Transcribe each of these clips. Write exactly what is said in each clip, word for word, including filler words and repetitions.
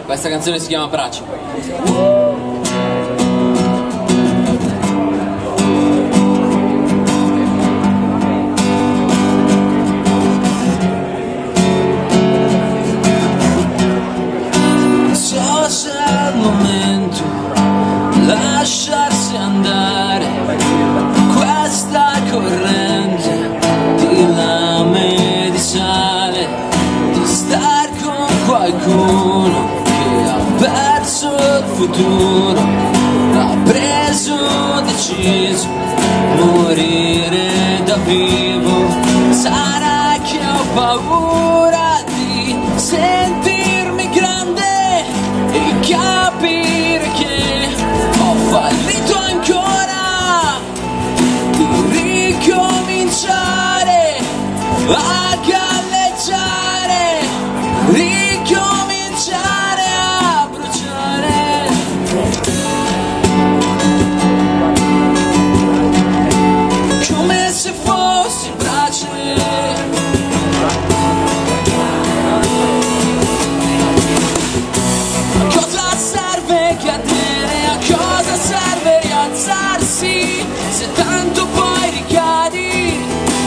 Questa canzone si chiama Braci. So se è il momento lasciarsi andare questa corrente di lame di sale, di star con qualcuno che ha perso il futuro, ha preso deciso morire da vivo. Sarà che ho paura di sentirmi grande e capire che ho fallito ancora, di ricominciare a galleggiare, ricominciare a bruciare. Come se fossi brace. A cosa serve cadere? A cosa serve rialzarsi se tanto poi ricadi?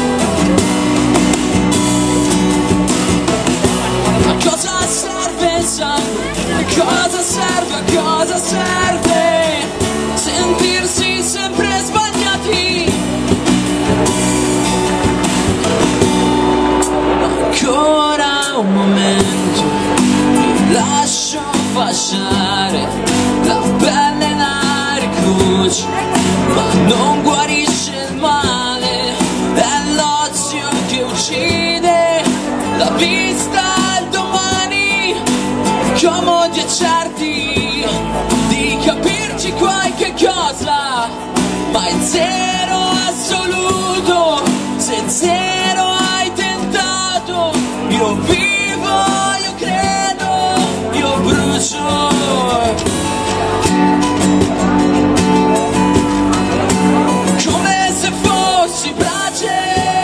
A cosa serve il sangue? A cosa serve? A cosa serve sentirsi sempre sbagliati? Ancora un momento, mi lascio fasciare, la pelle la ricuce, ma non guarisce il male, è l'ozio che uccide la vista al domani. Comodi e certi di capirci qualche cosa, ma è zero assoluto, se zero hai tentato. Io vivo, io credo, io brucio. Come se fossi brace.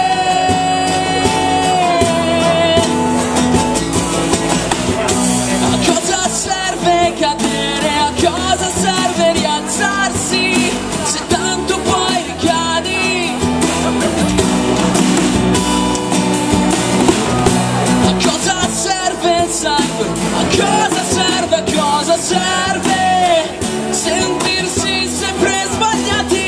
A cosa serve cadere? A cosa serve rialzarsi se tanto poi ricadi? A cosa serve il sangue? A cosa serve? A cosa serve sentirsi sempre sbagliati?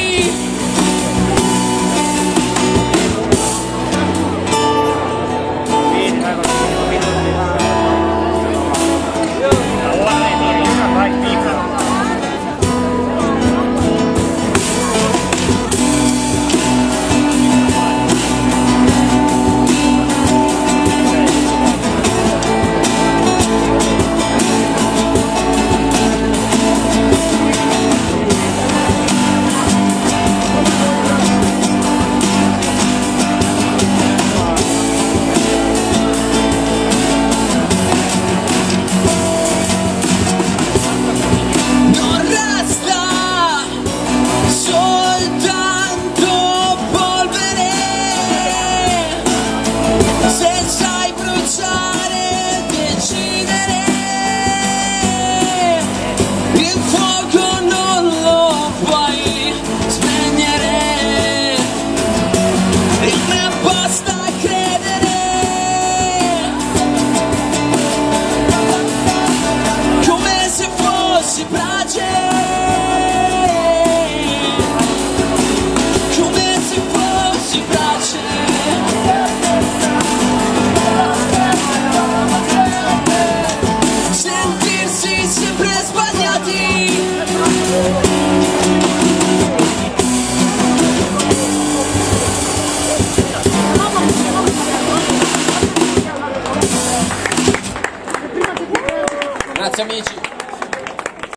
Sentirsi sempre sbagliati. Grazie amici.